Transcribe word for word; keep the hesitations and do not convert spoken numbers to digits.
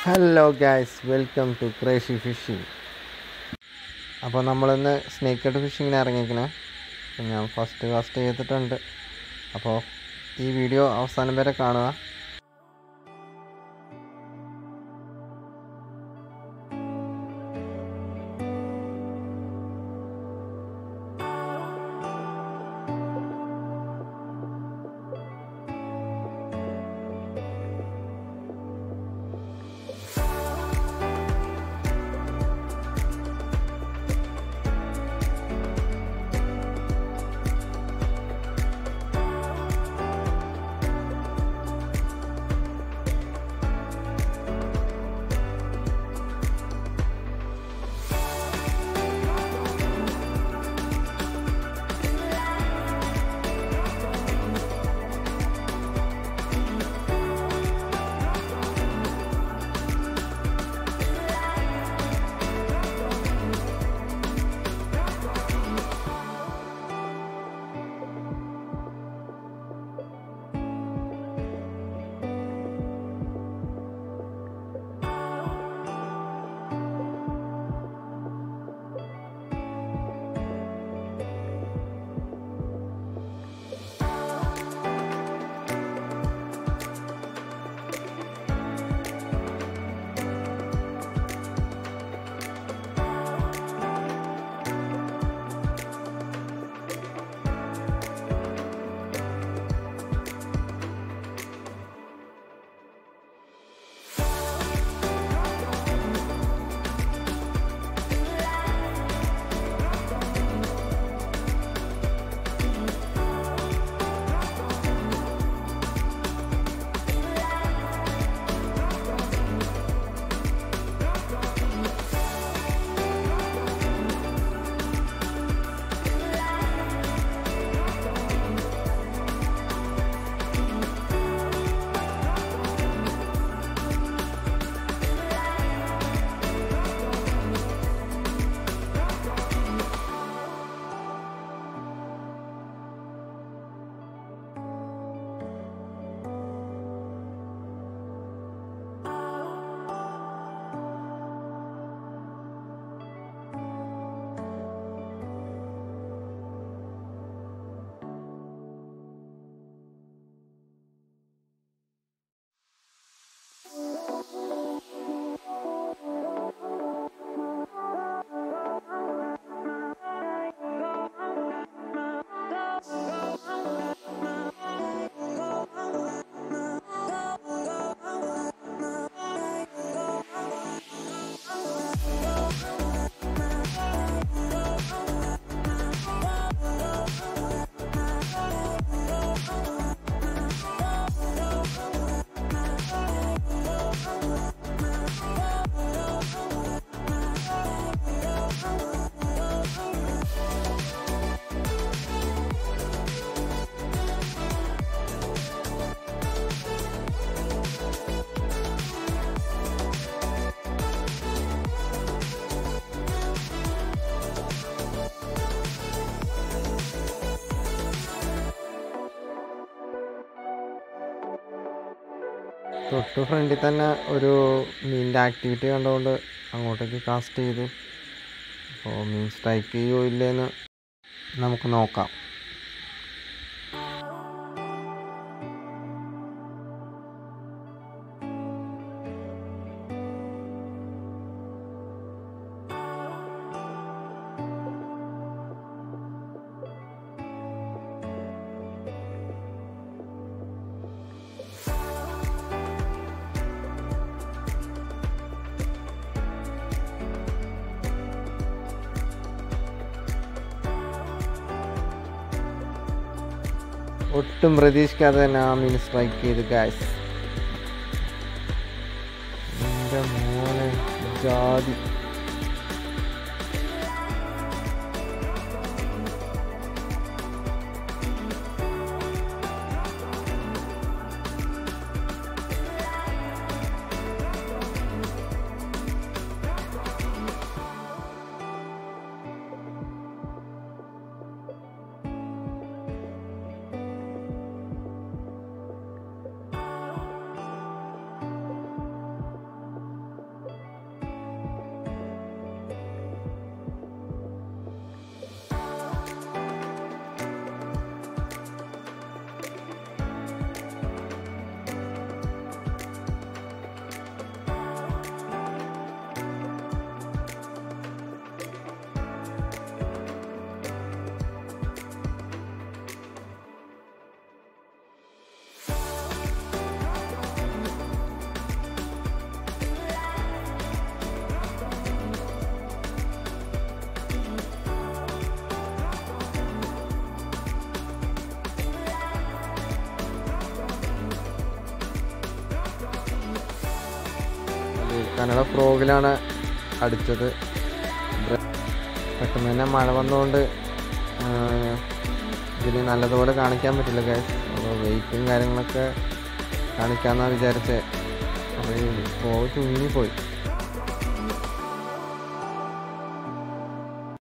Hello guys, welcome to crazy fishing. അപ്പോൾ നമ്മളിന്ന് snake head ഫിഷിങ്ങിന് ഇറങ്ങിയിരിക്കണേ. അപ്പോൾ ഞാൻ ഫസ്റ്റ് കാസ്റ്റ് ചെയ്തിട്ടുണ്ട്. അപ്പോൾ ഈ വീഡിയോ അവസാനം വരെ കാണുക. തൊട്ട് ഫ്രണ്ടിൽ തന്നെ ഒരു മീനിൻ്റെ ആക്ടിവിറ്റി കണ്ടുകൊണ്ട് അങ്ങോട്ടേക്ക് കാസ്റ്റ് ചെയ്തു. അപ്പോൾ മീൻ സ്ട്രൈക്ക് ചെയ്യുമോ ഇല്ലേന്ന് നമുക്ക് നോക്കാം. ഒട്ടും പ്രതീക്ഷിക്കാതെ തന്നെ ആ മീൻ സ്ട്രൈക്ക് ചെയ്ത് ഗൈസ്. എൻ്റെ മോനെ ജാതി. കന്നഡ ഫ്രോഗിലാണ് അടിച്ചത്. പെട്ടെന്ന് തന്നെ മഴ വന്നുകൊണ്ട് ഇതിൽ നല്ലതുപോലെ കാണിക്കാൻ പറ്റില്ല ഗൈസ്. അപ്പോൾ വെയിറ്റും കാര്യങ്ങളൊക്കെ കാണിക്കാമെന്നാണ് വിചാരിച്ചത്. അപ്പോൾ ഈ ഫ്രോഗ് ചുങ്ങിപ്പോയി.